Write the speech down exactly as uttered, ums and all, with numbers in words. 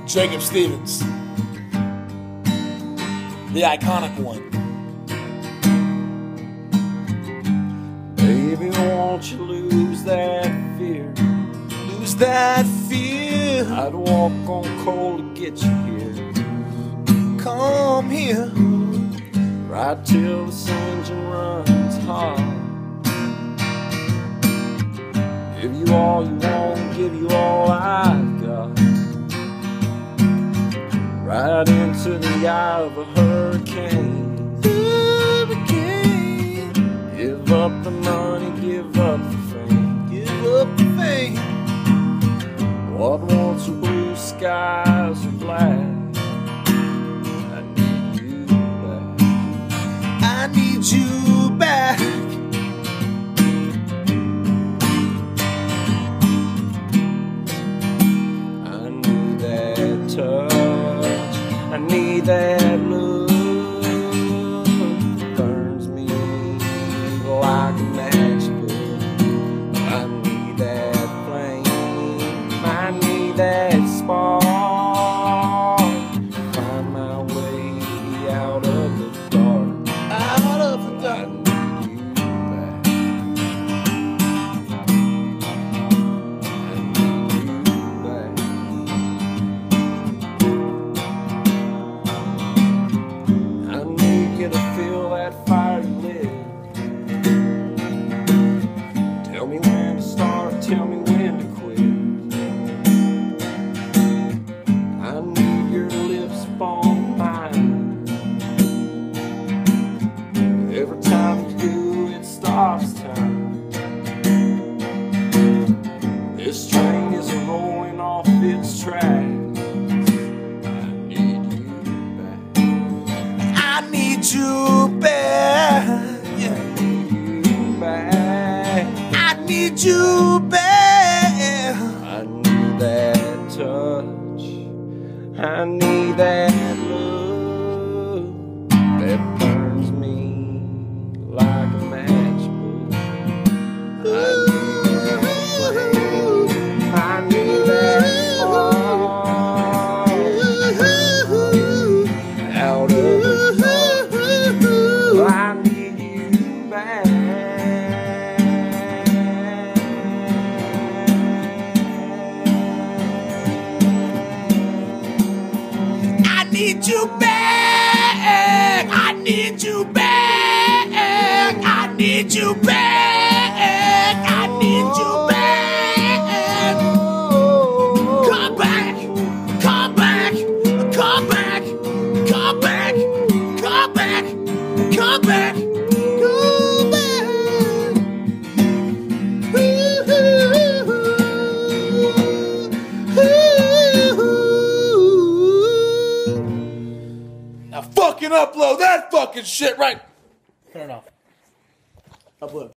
Jacob Stevens, the iconic one. Baby, won't you lose that fear? Lose that fear. I'd walk on coal to get you here. Come here. Right till this engine runs hot. Give you all you want, give you all I've got. Right into the eye of a hurricane. Hurricane. Give up the money, give up the fame. Give up the fame. What wants are blue skies or black? I need you back. I need you back. I need that touch. I need that look. Burns me like a matchbook. I need that flame. I need that spark. Find my way out of the dark. Out of the I dark. need you back. I need you back. I need you to feel that fire you lit. Tell me when to start, tell me when to quit. I need your lips upon mine. Every time you do, it stops time. This train is rolling off its tracks. I need you back. I need you back. Yeah. I need you back. I need you back. I need that touch. I need that love that burns me like a matchbook. I need that flame. I need that spark out of the dark. I need you back. I need you back. I need you back. I need you back. I need you back. Come back. Come back. Come back. Come back. Come back. Come back. Come back. Now fucking upload that fucking shit right. Turn it off. Upload.